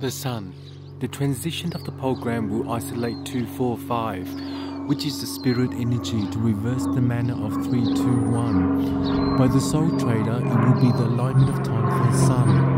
The Sun. The transition of the program will isolate 245, which is the spirit energy, to reverse the manner of 321. By the Soul Trader, it will be the alignment of time for the Sun.